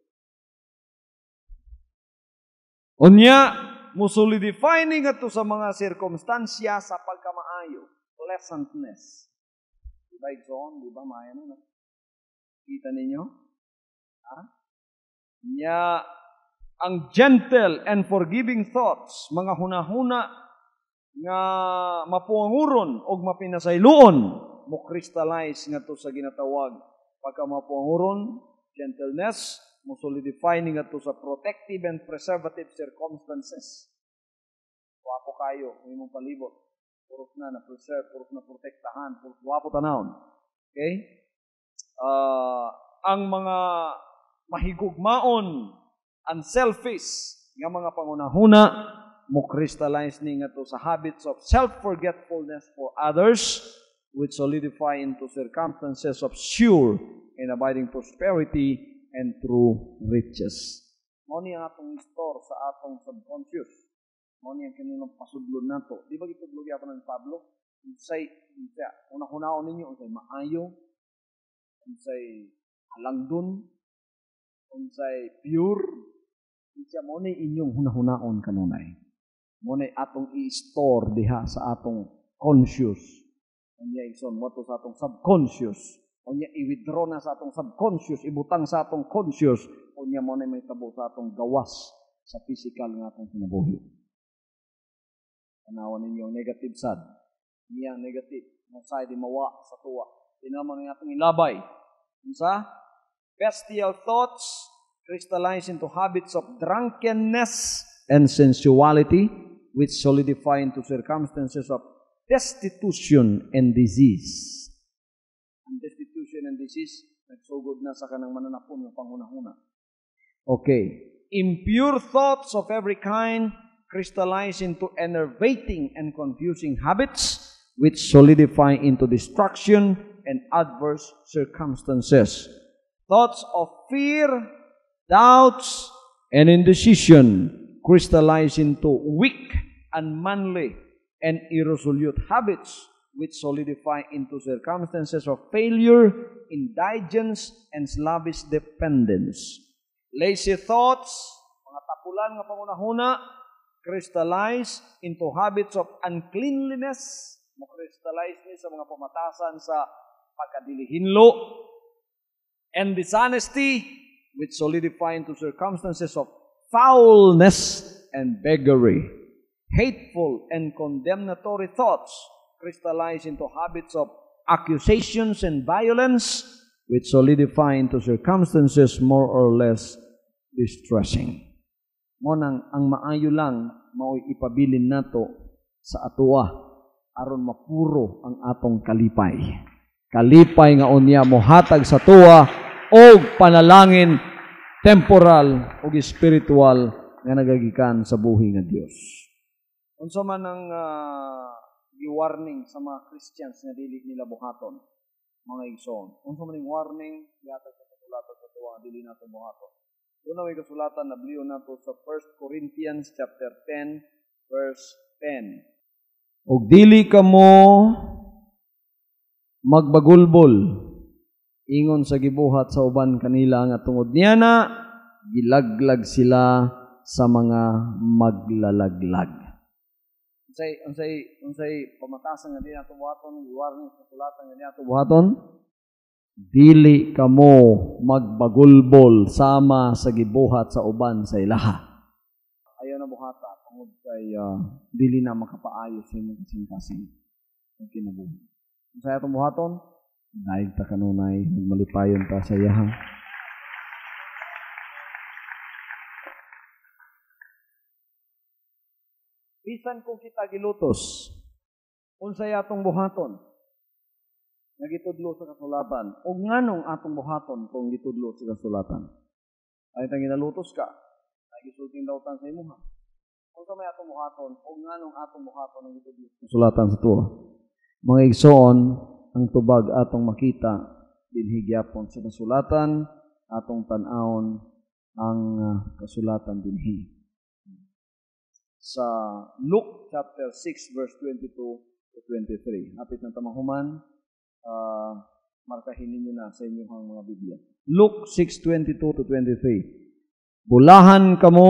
Unya, mo solidify ni nga to sa mga sirkumstansya sa pagkamaayo, pleasantness. Diba, Igsoon? Diba, Maya na? Kita ninyo? Ha? Nya, ang gentle and forgiving thoughts, mga hunahuna nga mapuanguron o mapinasayloon, mo crystallize nga to sa ginatawag pagka mapuanguron, gentleness, mo solidify ni nga to sa protective and preservative circumstances. Wapo kayo, may mong palibot. Purok na na-preserve, purok na protektahan, purok wapo tanawon. Okay? Uh, ang mga mahigugmaon, unselfish, nga mga pangunahuna, mo crystallize ni nga to sa habits of self-forgetfulness for others, which solidify into circumstances of sure and abiding prosperity and true riches. Mo ni ang atong store sa atong subconscious. Mo ni ang kininong pasudlon nato. Di ba gitudlog yapo ng Pablo? Unsay, unsay, una-hunaon ninyo, unsay maayo, unsay halangdon, unsay pure, unsay mo ni inyong hunahunahon kanunay. Mo ni atong i-store diha sa atong conscious. Unya ison mo to sa atong subconscious. Unya i-withdraw na sa atong subconscious, ibutang sa atong conscious, unya mo na may tabo sa atong gawas sa physical nga atong kinabuhi. Tanawan ninyo negative sad. Niya negative. Masay di mawa sa tuwa. Tinaman ng atong ilabay. Unsa? Bestial thoughts crystallize into habits of drunkenness and sensuality, which solidify into circumstances of destitution and disease. Ang destitution and disease, nagsugod na sa kanang mananapon ng panghunahuna. Okay. Impure thoughts of every kind crystallize into enervating and confusing habits, which solidify into destruction and adverse circumstances. Thoughts of fear, doubts, and indecision crystallize into weak, unmanly, and irresolute habits, which solidify into circumstances of failure, indigence, and slavish dependence. Lazy thoughts, mga tapulan nga pangunahuna, crystallize into habits of uncleanliness, mo-crystallize ni sa mga pamatasan sa pagkadilihinlo, and dishonesty, which solidify into circumstances of foulness and beggary. Hateful and condemnatory thoughts crystallize into habits of accusations and violence, which solidify into circumstances more or less distressing. Monang ang maayo lang mao'y ipabilin nato sa atuwa aron mapuro ang atong kalipay. Kalipay nga unya mohatag sa tuwa o panalangin temporal o spiritual nga nagagikan sa buhi nga Dios. Unsa man ang uh, i-warning sa mga Christians nga dili nila buhaton, mga igsoon. Unsa man ang warning yatag sa kasulatan sa tuwa dili nato buhaton. Una may kasulatan na bliyo nato sa First Corinthians chapter ten verse ten. Og dili kamo magbagulbol ingon sa gibuhat sa uban kanila nga tungod niya na gilaglag sila sa mga maglalaglag. Unsay unsay unsay pamatasan nga dili nato buhaton, warning sa kasulatan nga dili nato buhaton. Dili kamo magbagulbol sama sa gibuhat sa uban sa ilaha. Ayaw na buhata tungod kay uh, dili na makapaayos sa imong kasing-kasing ang kinabuhi. Unsay atong buhaton? Naig ta kanunay malipayon ta sa iyaha. Bisan kung kita gilutos, unsay atong buhaton? Nagitudlo sa kasulatan. O nganong atong buhaton kung gitudlo sa kasulatan? Ay tang ginalutos ka, nagisulting daw tan sa imuha. Kung sa may atong buhaton, o nganong atong buhaton ang gitudlo sa kasulatan sa tuwa. Mga igsoon, ang tubag atong makita, dinhi gyapon sa kasulatan, atong tan-awon ang uh, kasulatan dinhi. sa Luke chapter six verse twenty-two to twenty-three. Hapit ng tamahuman, uh, markahin ninyo na sa inyong mga Biblia. Luke six twenty-two to twenty-three. Bulahan kamo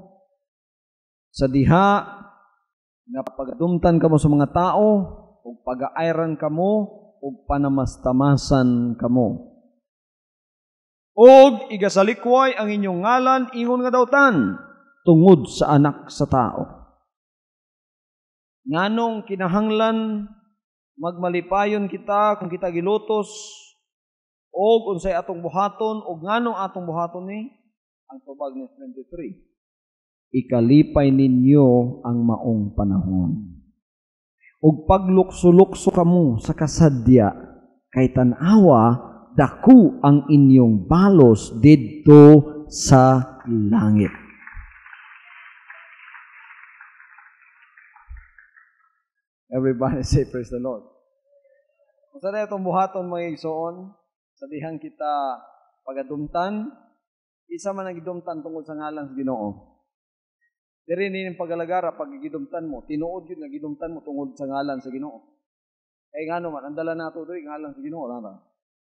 sa diha nga pagadumtan kamo sa mga tao ug pagaayran kamo ug panamastamasan kamo. Og igasalikway ang inyong ngalan ingon nga dawtan tungod sa anak sa tao. Nganong kinahanglan magmalipayon kita kung kita gilutos og unsay atong buhaton og nganong atong buhaton ni ang tubag ni twenty-three. Ikalipay ninyo ang maong panahon. Ug paglukso-lukso kamo sa kasadya kay tan-awa daku ang inyong balos didto sa langit. Everybody say praise the Lord. Kung sa itong buhaton mga igsoon, sa dihang kita pagadumtan, isa man ang gidumtan tungkol sa ngalan sa Ginoo. Diri ni ning pagalagara pag gidumtan mo, tinuod yun nga gidumtan mo tungkol sa ngalan sa Ginoo. Kay ngano man andala nato diri ngalan sa Ginoo ra.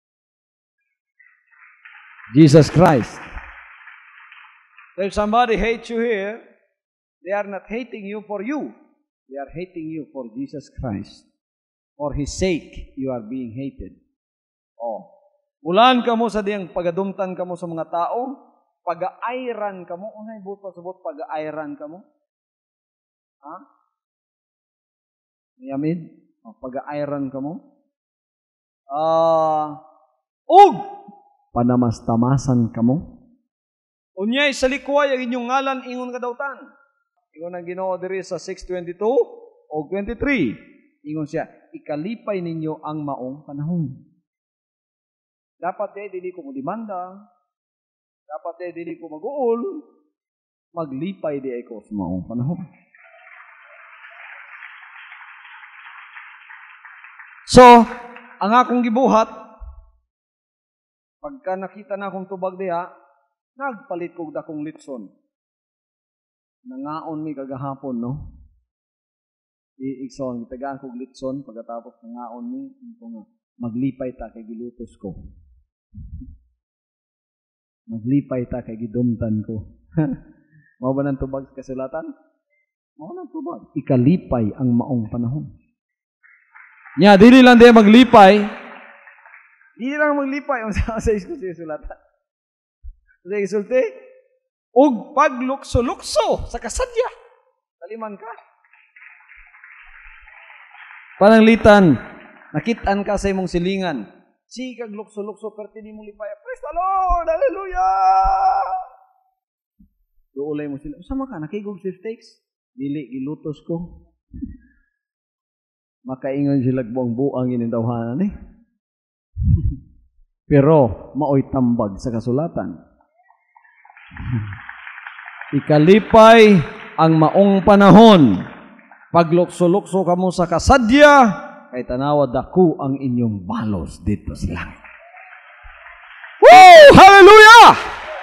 Jesus Christ. So if somebody hates you here, they are not hating you for you. They are hating you for Jesus Christ. For His sake, you are being hated. Oh. Mulan ka mo sa diyang pagadumtan ka mo sa mga tao, pag-aayran ka mo. Unay buot pa subot, pag-aayran ka mo. Ha? Yamin? Oh, pag-aayran ka mo. Ah, uh, og panamastamasan ka mo. Unyay sa likway ang inyong ngalan ingon ka dawtan. Ingon ang Ginoo diri sa six twenty-two o twenty-three. Ingon siya, ikalipay ninyo ang maong panahon. Dapat eh dili ko mo demanda. Dapat eh dili ko mag-uol. Maglipay di ako sa maong panahon. So, ang akong gibuhat pagka nakita na akong tubag diha, nagpalit kog dakong litson. Nangaon mi kagahapon, no? Iikson, gitagaan kog litson, pagkatapos nangaon mi, ito nga, maglipay ta kay gilutos ko. Maglipay ta kay gidumtan ko. Mao ba nang tubag sa kasulatan? Mao nang tubag. Ikalipay ang maong panahon. Nya, dili lang diya maglipay, Hindi lang maglipay ang sa isku sa sulatan. Sa isulti, ug paglukso-lukso sa kasadya. Taliman ka. Pananglitan, nakitaan ka sa imong silingan. Si kag lukso-lukso perti ni mo lipaya. Praise the Lord! Hallelujah! Duulay mo sila. Sama ka, nakigog sweepstakes? Dili, gilutos ko. Makaingon sila buang-buang inindawhanan eh. Pero maoy tambag sa kasulatan. Ikalipay ang maong panahon. Paglukso-lukso kamo sa kasadya, kay tanawa dako ang inyong balos dito sa langit. Woo! Hallelujah!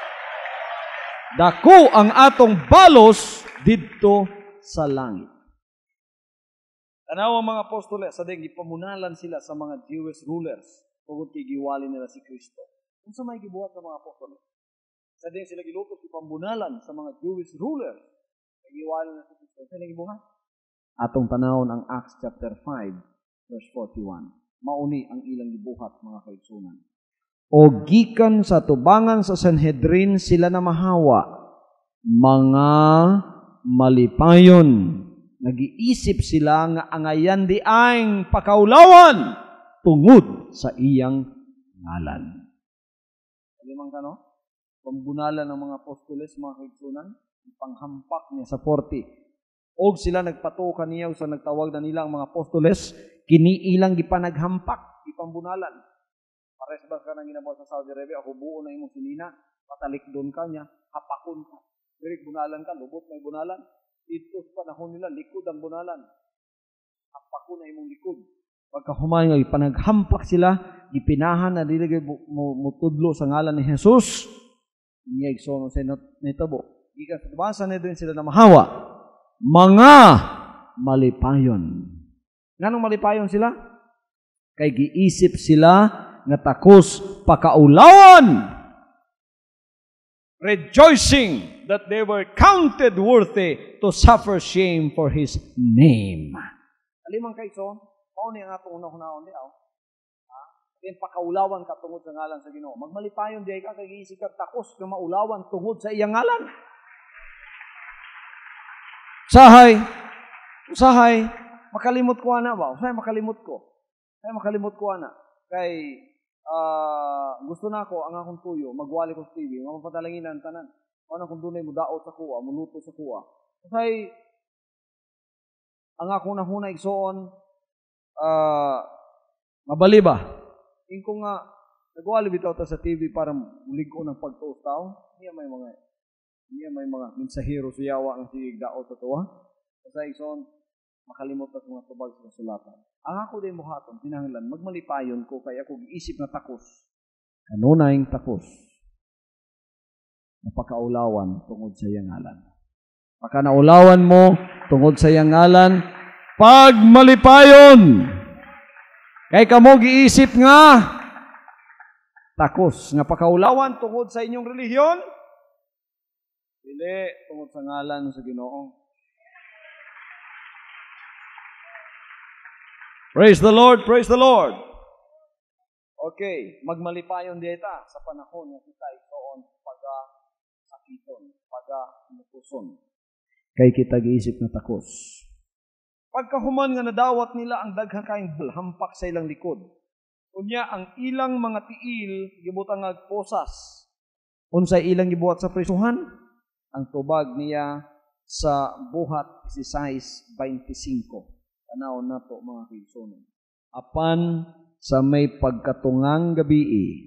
Dako ang atong balos dito sa langit. Tanawa mga apostoles, sa ding ipamunalan sila sa mga Jewish rulers kung gigiwali nila si Kristo. Kung sa may gibuhat sa mga apostoles, sa ding sila gilutos ipamunalan sa mga Jewish rulers, gigiwali nila si Kristo. Sa gibuhat? Atong panahon ang Acts chapter five, verse forty-one. Mauni ang ilang gibuhat, mga kaigsunan. O gikan sa tubangan sa Sanhedrin sila na mahawa, mga malipayon. Nag-iisip sila nga angayan di ang pakaulawan tungod sa iyang ngalan. Alimang ka, no? Pambunalan ng mga apostoles, mga kaigsunan, panghampak niya sa forty. Og sila nagpatukan niya sa nagtawag na nila ang mga apostoles, kiniilang gipanaghampak, ipambunalan. Pares ba ka nang ginabuhat sa Saudi Arabia, ako buo na imong sinina, patalik doon ka niya, hapakon ka. Dirig bunalan ka, lubot na bunalan. Ito sa panahon nila, likod ang bunalan. Hapakon na imong likod. Pagka humayon nga, ipanaghampak sila, ipinahan na diligay mutudlo sa ngalan ni Jesus, niya igsonon sa nitabo. Ikan sa tubasan na din sila na mahawa. mga malipayon. Nganong malipayon sila? Kay giisip sila nga takos pakaulawan, rejoicing that they were counted worthy to suffer shame for His name. Alimang kay son, mao ni ang atong unang-unahon di aw. Ha? Din pakaulawan ka tungod sa ngalan sa Ginoo. Magmalipayon di ka kay giisip ka takos nga maulawan tungod sa iyang ngalan. Usahay, usahay, makalimot ko ana ba? Usahay makalimot ko. Usahay makalimot ko ana. Kay uh, gusto na ko ang akong tuyo, magwali ko sa T V, mapapatalangin ang tanan. Ano kung dunay mo daot sa kuwa, muluto sa kuwa. Usahay, ang akong nahuna igsoon, uh, mabali ba? Ingko nga, nagwali bitaw ta sa T V para mulig-o ng pagtuos tao. Niya may mga, niya may mga mensahero sa yawa ang sige daot sa tuwa. Kasi igsoon, makalimot na sa mga tubag sa kasulatan. Ang ako din buhaton, pinahanglan, magmalipayon ko kaya ako giisip na takos. Kanunay takos. Napakaulawan tungod sa iyang ngalan. Pagka naulawan mo tungod sa iyang ngalan, pagmalipayon. Kay kamo giisip nga takos nga pakaulawan tungod sa inyong relihiyon, dili tungod sa ngalan sa Ginoo. Praise the Lord, praise the Lord. Okay, magmalipayon dita sa panahon nga kita itoon pagka sakiton, pagka mutuson. Kay kita giisip na takos. Pagkahuman nga nadawat nila ang daghang kaayong hampak sa ilang likod. Unya ang ilang mga tiil gibutang agposas. Unsay ilang gibuhat sa prisuhan? Ang tubag niya sa buhat sixteen twenty-five. Tanaw na to mga kaibigan. Apan sa may pagkatungang gabi,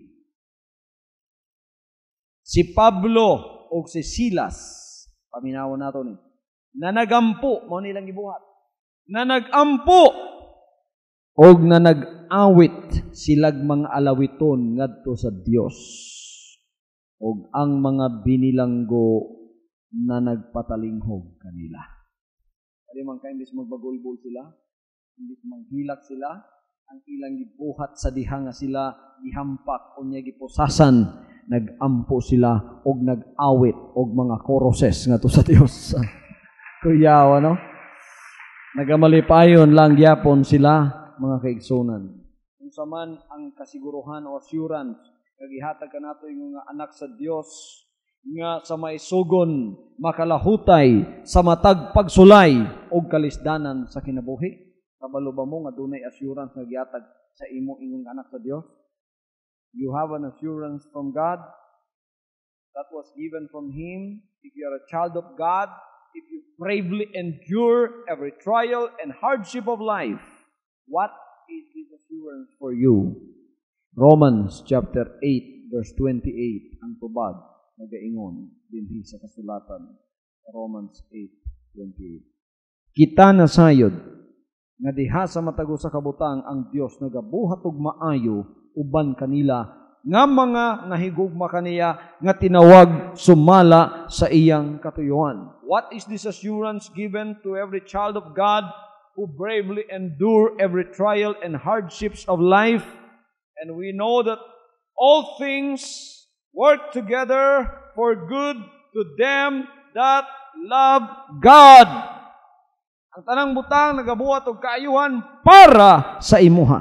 si Pablo o si Silas, paminawan nato ni, na nagampo, mo nilang gibuhat, na nagampo, o na nag-awit silag mga alawiton ngadto sa Dios, o ang mga binilanggo na nagpatalinghog kanila. Kaya man kayo, imbis magbagulbol sila, imbis manghilak sila, ang ilang gibuhat sa diha nga sila, gihampak o niya gipusasan, nagampo sila, og nag-awit, og mga koroses nga to sa Dios. Kuyaw, ano? Nagamalipayon lang gyapon sila, mga kaigsunan. Kung saman ang kasiguruhan o assurance, kagihatag ka nato yung mga anak sa Dios, nga sa maisugon, makalahutay, sa matag pagsulay, o kalisdanan sa kinabuhi. Kabalo ba mo nga dunay assurance nga gihatag sa imo inyong anak sa Dios? You have an assurance from God that was given from Him. If you are a child of God, if you bravely endure every trial and hardship of life, what is this assurance for you? Romans chapter eight, verse twenty-eight, ang tubag nagaingon dinhi sa kasulatan. Romans eight twenty-eight. Kita na sayod nga diha sa matago sa kabutang ang Dios nagabuhat og maayo uban kanila nga mga nahigugma kaniya nga tinawag sumala sa iyang katuyuan. What is this assurance given to every child of God who bravely endure every trial and hardships of life? And we know that all things work together for good to them that love God. Ang tanang butang nagabuhat og kaayuhan para sa imuha.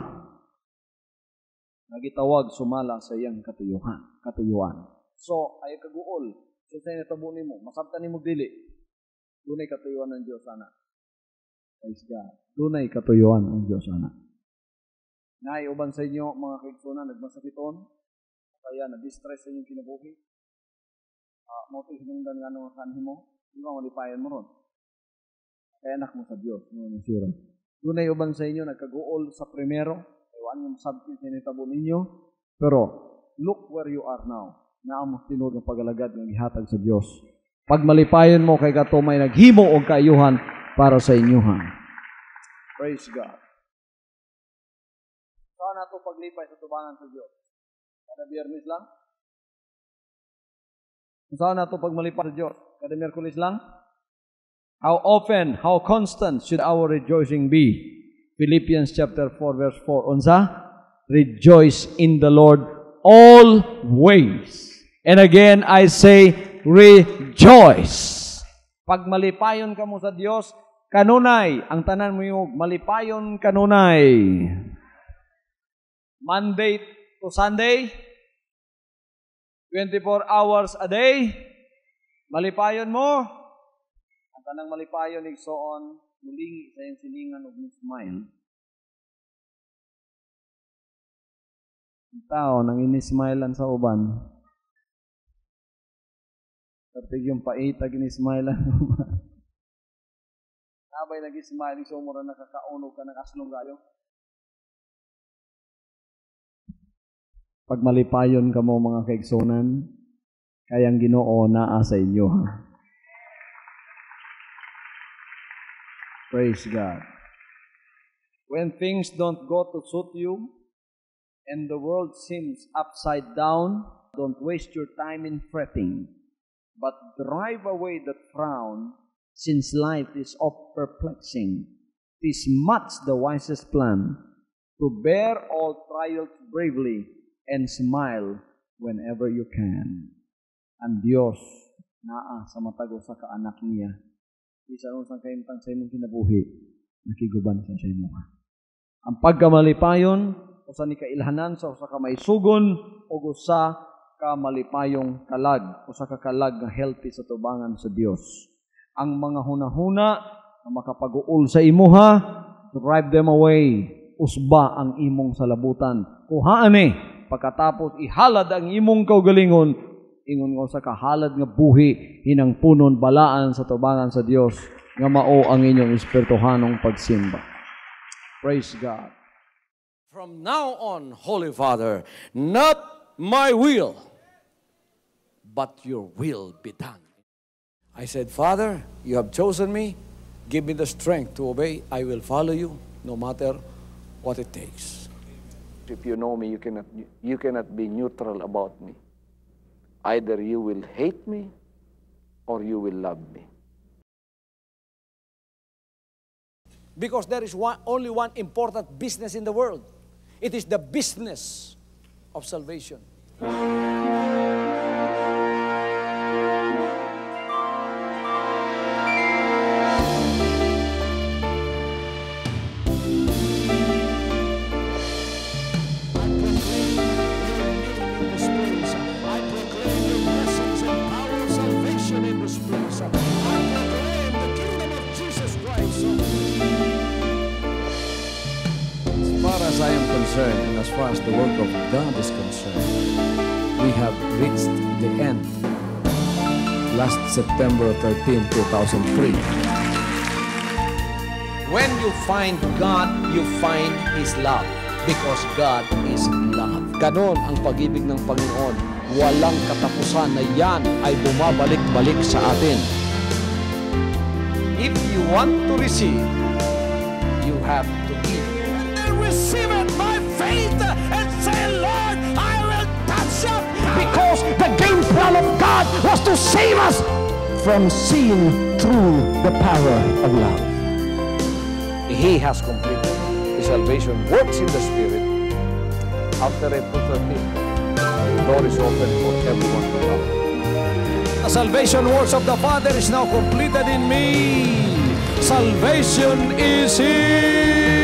Nagitawag sumala sa iyang katuyuhan, katuyuan. So, ay kaguol. So, sa natabo nimo, masabtan nimo dili. Dunay katuyuan ng Dios ana. Praise God. Dunay katuyuan ang Dios ana. Nay uban sa inyo mga kaigsunan nagmasakiton, kaya na-distress sa inyong kinabuhi. Ah, mo to hinungdan nga nung kanhi mo, di ba malipayan mo ron? Kaya anak mo sa Dios, no sure. Dunay uban sa inyo nagkaguol sa primero, ewan yung sabti sa nitabo ninyo, pero look where you are now. Naamo tinud ng pagalagad ng ihatag sa Dios. Pag malipayon mo kay kato may naghimo og kaayuhan para sa inyuhan. Praise God. Saan nato paglipay sa tubangan sa Dios? Kada Biyernes lang? Saan nato pag malipay sa Dios? Kada Miyerkules lang? How often, how constant should our rejoicing be? Philippians chapter four verse four. Unsa? Rejoice in the Lord always. And again, I say, rejoice. Pag malipayon ka mo sa Dios, kanunay, ang tanan mo yung malipayon kanunay. Monday to Sunday, twenty-four hours a day, malipayon mo. Ang tanang malipayon, igsoon, mulingi sa iyong silingan o smile. Ang tao, nang inismilean sa uban. Kapag yung paitag inismilean sa uban. Sabay nag-ismile, so mo rin nakakaunog ka, nakaslong kayo. Pag malipayon ka mo mga kaigsonan, kayang Ginoo naa sa inyo. Ha? Praise God. When things don't go to suit you, and the world seems upside down, don't waste your time in fretting, but drive away the frown, since life is oft perplexing. 'Tis much the wisest plan to bear all trials bravely and smile whenever you can. Ang Diyos naa sa matago sa kaanak niya. Isa ron sang kaimtang sa imong kinabuhi, nakiguban sa siya mo. Ang pagkamalipayon, usa ni kailhanan sa usa ka maisugon o usa ka malipayong kalag, usa ka kalag nga healthy sa tubangan sa Dios. Ang mga hunahuna na makapag-uol sa imuha, drive them away. Usba ang imong salabutan. Kuhaan eh, pagkatapos ihalad ang imong kaugalingon, ingon nga sa kahalad nga buhi, hinang punon balaan sa tubangan sa Dios, nga mao ang inyong espirituhanong pagsimba. Praise God. From now on, Holy Father, not my will, but your will be done. I said, Father, you have chosen me. Give me the strength to obey. I will follow you, no matter what it takes. If you know me, you cannot, you cannot be neutral about me. Either you will hate me, or you will love me. Because there is one, only one important business in the world. It is the business of salvation. As I am concerned, and as far as the work of God is concerned, we have reached the end. Last September thirteenth, two thousand three. When you find God, you find His love, because God is love. Ganon ang pag-ibig ng Panginoon. Walang katapusan na yan ay bumabalik-balik sa atin. If you want to receive, you have to give. Receive it by faith and say, Lord, I will touch up, because the game plan of God was to save us from sin through the power of love. He has completed His salvation, works in the Spirit. After April thirteenth, the door is open for everyone to come. The salvation works of the Father is now completed in me. Salvation is here.